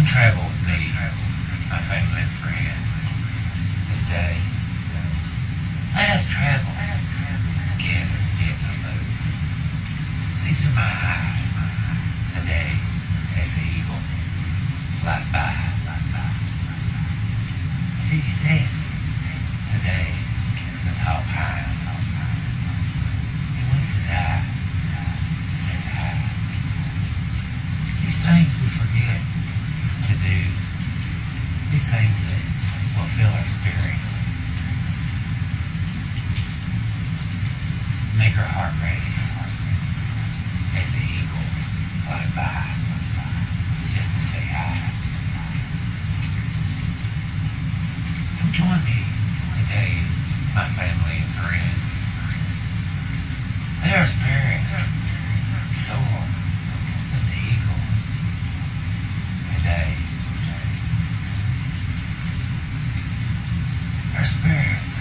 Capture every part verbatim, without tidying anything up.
Come travel with me, my family and friends, this day. Let us travel together in the moon. See through my eyes the day as the eagle flies by. As he sits today in the tall pine, he winks his eye and says hi. These things we forget to do, these things that will fill our spirits, make our heart race as the eagle flies by, just to say hi. So join me today, my family and friends. Let our spirits soar as the eagle today. Our spirits,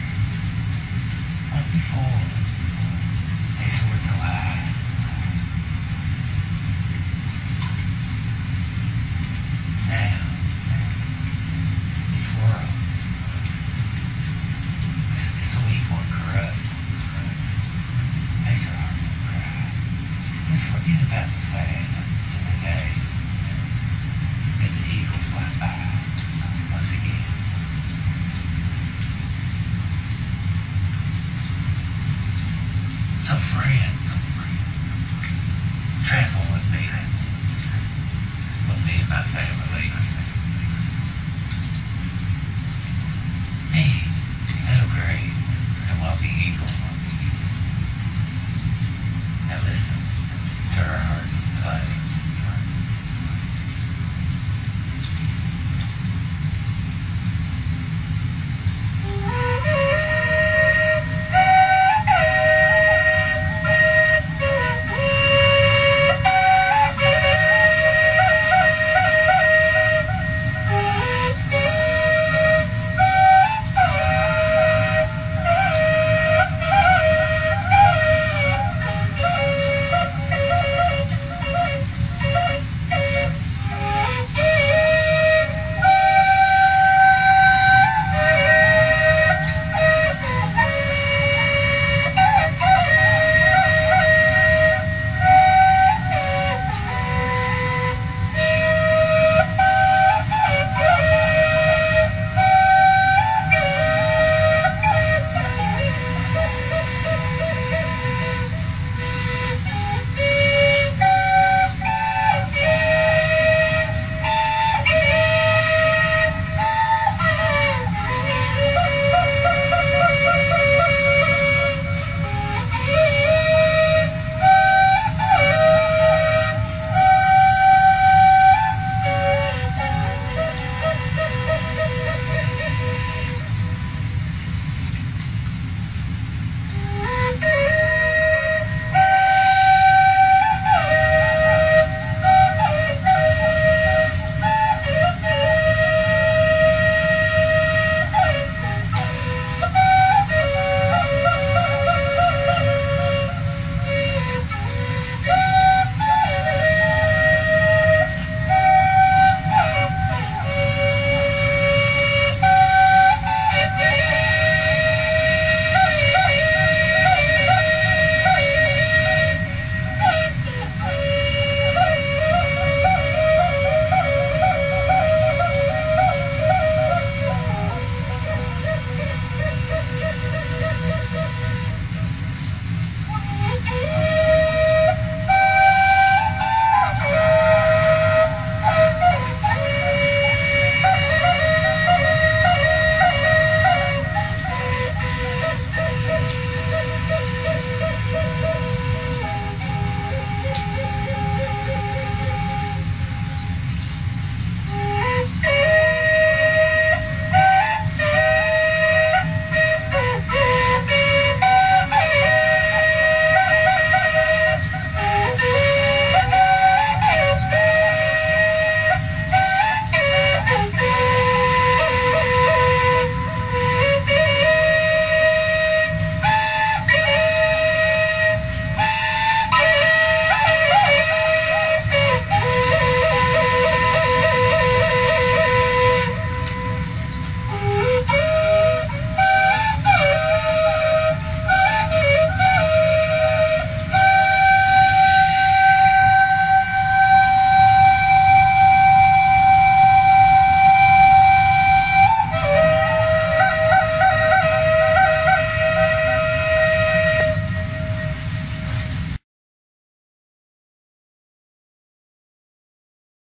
like before, they soared so high. Now, this world is, is so evil and corrupt. Makes our hearts cry. Let's forget about the sad today as the eagle flies by once again. So friends,